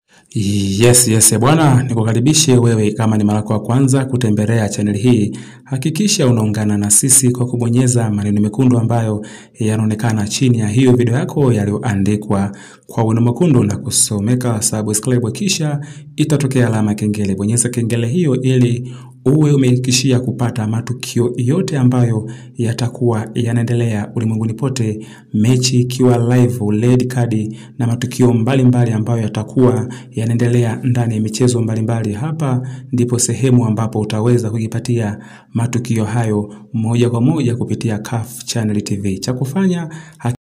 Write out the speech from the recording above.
Yes, bwana, nikukaribishe wewe kama ni mara yako ya kwanza kutembelea channel hii. Hakikisha unaungana na sisi kwa kubonyeza maneno mekundu ambayo yanaonekana chini ya hiyo video yako yaliyoandikwa kwa wino mwekundu na kusomeka subscribe, kisha itatokea alama kengele. Bonyeza kengele hiyo ili uwe umehakikishia kupata matukio yote ambayo yatakuwa yanaendelea ulimwenguni pote, mechi ikiwa live, red card na matukio mbalimbali ambayo yatakuwa yanaendelea ndani ya michezo mbalimbali. Hapa ndipo sehemu ambapo utaweza kujipatia matukio hayo moja kwa moja kupitia CAF Channel TV. Cha kufanya